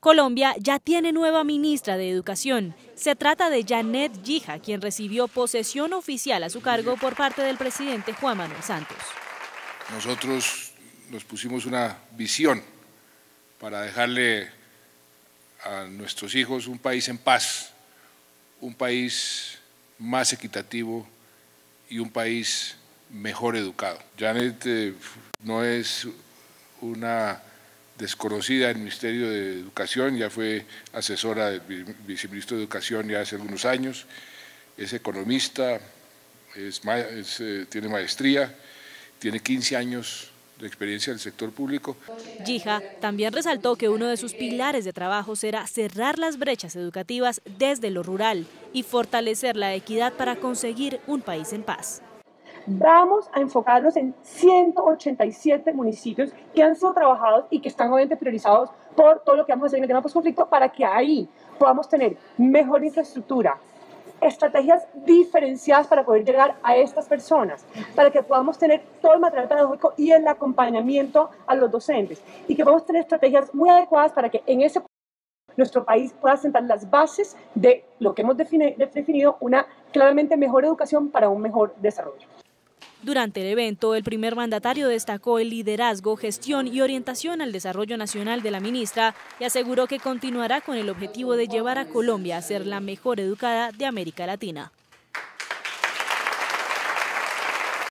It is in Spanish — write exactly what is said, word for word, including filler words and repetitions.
Colombia ya tiene nueva ministra de Educación. Se trata de Janet Guija, quien recibió posesión oficial a su cargo por parte del presidente Juan Manuel Santos. Nosotros nos pusimos una visión para dejarle a nuestros hijos un país en paz, un país más equitativo y un país mejor educado. Janet eh, no es una desconocida en el Ministerio de Educación, ya fue asesora del viceministro de Educación ya hace algunos años, es economista, es, es, eh, tiene maestría, tiene quince años de experiencia en el sector público. Guija también resaltó que uno de sus pilares de trabajo será cerrar las brechas educativas desde lo rural y fortalecer la equidad para conseguir un país en paz. Vamos a enfocarnos en ciento ochenta y siete municipios que han sido trabajados y que están obviamente priorizados por todo lo que vamos a hacer en el tema post-conflicto para que ahí podamos tener mejor infraestructura, estrategias diferenciadas para poder llegar a estas personas, para que podamos tener todo el material pedagógico y el acompañamiento a los docentes y que podamos tener estrategias muy adecuadas para que en ese nuestro país pueda sentar las bases de lo que hemos definido, una claramente mejor educación para un mejor desarrollo. Durante el evento, el primer mandatario destacó el liderazgo, gestión y orientación al desarrollo nacional de la ministra y aseguró que continuará con el objetivo de llevar a Colombia a ser la mejor educada de América Latina.